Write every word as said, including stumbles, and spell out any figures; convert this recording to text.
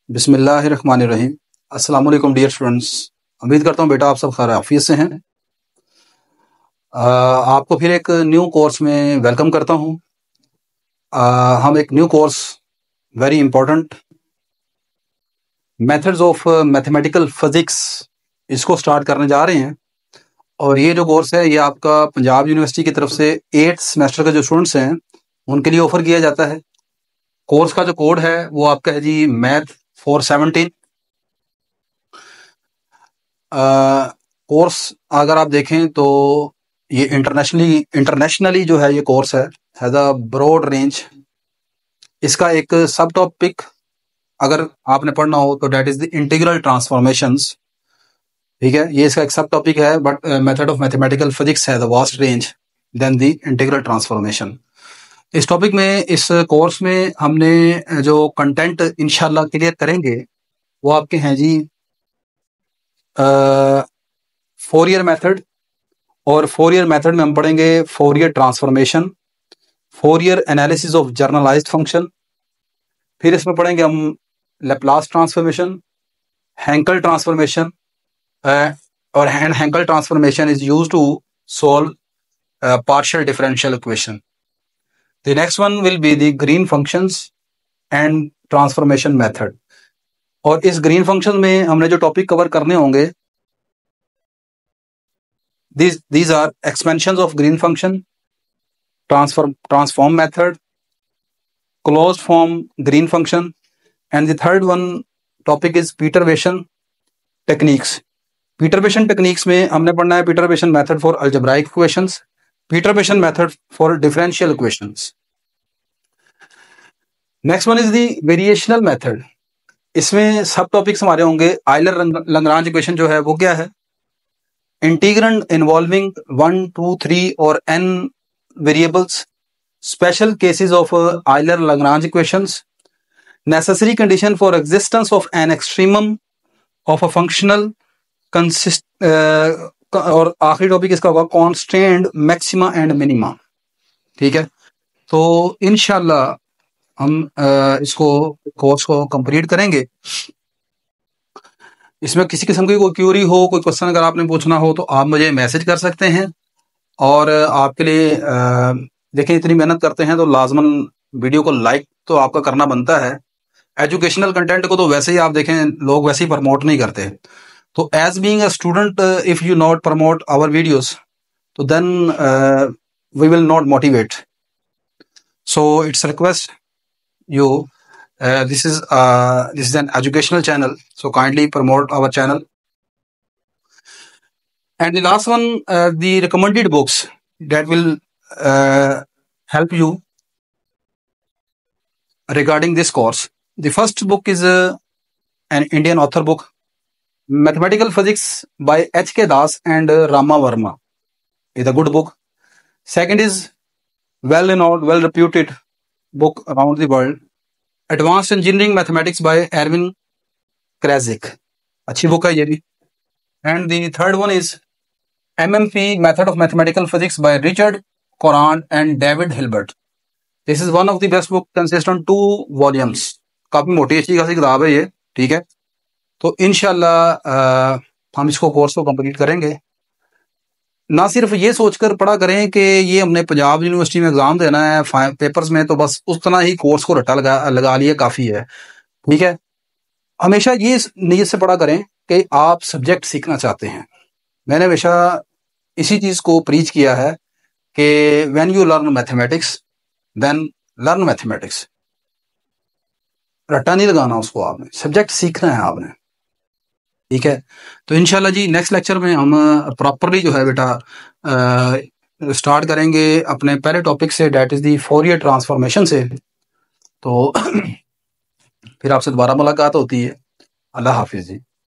बिस्मिल्लाहिर्रहमानिर्रहीम। अस्सलाम वालेकुम डियर स्टूडेंट्स। उम्मीद करता हूँ बेटा आप सब खैर आफियत से हैं। आ, आपको फिर एक न्यू कोर्स में वेलकम करता हूँ। आ, हम एक new course very important methods of mathematical physics इसको स्टार्ट करने जा रहे हैं। और ये जो कोर्स है ये आपका पंजाब यूनिवर्सिटी की तरफ से एट्थ सेमेस्टर के जो स्टूडेंट्स हैं उनके लिए ऑफर किया जाता है। कोर्स का जो कोड है वो आपका है जी मैथ फोर सेवनटीन। कोर्स अगर आप देखें तो ये इंटरनेशनली इंटरनेशनली जो है ये कोर्स है हैज़ अ ब्रॉड रेंज। इसका एक सब टॉपिक अगर आपने पढ़ना हो तो that is the integral transformations. ठीक है, ये इसका एक सब टॉपिक है, but method of mathematical physics है the vast range than the integral transformation. इस टॉपिक में इस कोर्स में हमने जो कंटेंट इंशाल्लाह क्लियर करेंगे वो आपके हैं जी फोरियर मेथड। और फोरियर मेथड में हम पढ़ेंगे Fourier transformation, Fourier analysis of generalized function. फिर इसमें पढ़ेंगे हम लैप्लास ट्रांसफॉर्मेशन, हैंकल ट्रांसफॉर्मेशन, और Hankel transformation is used to solve partial differential equation. The next one will be the Green functions and transformation method. और इस green function में हमने जो टॉपिक कवर करने होंगे These these are expansions of green function, transform transform method, closed form green function, and the third one topic is perturbation techniques. Perturbation techniques में हमने पढ़ना है perturbation method for algebraic equations, perturbation method for differential equations. Next one is the variational method. इसमें सब topics हमारे होंगे Euler Lagrange equation जो है वो क्या है, integrand involving one two three और n variables, special cases of Euler Lagrange equations, necessary condition for existence of an extremum of a functional consist, और आखिरी टॉपिक इसका होगा कॉन्स्टेंट मैक्सिमा एंड मिनिमा। ठीक है, तो इंशाल्लाह हम uh, इसको कोर्स को कंप्लीट करेंगे। इसमें किसी किस्म की कोई क्यूरी हो, कोई क्वेश्चन अगर आपने पूछना हो तो आप मुझे मैसेज कर सकते हैं। और आपके लिए देखें इतनी मेहनत करते हैं तो लाजमन वीडियो को लाइक तो आपका करना बनता है। एजुकेशनल कंटेंट को तो वैसे ही आप देखें लोग वैसे ही प्रमोट नहीं करते। तो as being a student if you not promote our videos तो then we will not motivate. So it's request you, Uh, this is uh, this is an educational channel, so kindly promote our channel. And the last one, uh, the recommended books that will uh, help you regarding this course. The first book is uh, an Indian author book, Mathematical Physics by H K Das and uh, Rama Verma. It's a good book. Second is well-known, well-reputed book around the world, advanced engineering mathematics by Erwin Kreyszig. अच्छी book है ये भी। And the third one is MMP method of mathematical physics by Richard Courant and David Hilbert. This is one of the best book, consist on two volumes. काफी मोटी अच्छी खासी किताब है ये। ठीक है, तो इंशाल्लाह हम इसको कोर्स को कंप्लीट करेंगे। ना सिर्फ ये सोचकर पढ़ा करें कि ये हमने पंजाब यूनिवर्सिटी में एग्जाम देना है पेपर्स में, तो बस उस तरह ही कोर्स को रट्टा लगा लगा लिया काफी है। ठीक है, हमेशा ये नीयत से पढ़ा करें कि आप सब्जेक्ट सीखना चाहते हैं। मैंने हमेशा इसी चीज को प्रीच किया है कि when you learn mathematics then learn mathematics. रट्टा नहीं लगाना उसको, आपने सब्जेक्ट सीखना है आपने। ठीक है, तो इंशाल्लाह जी नेक्स्ट लेक्चर में हम प्रॉपरली जो है बेटा स्टार्ट करेंगे अपने पहले टॉपिक से, that is the Fourier transformation से। तो फिर आपसे दोबारा मुलाकात होती है। अल्लाह हाफिज जी।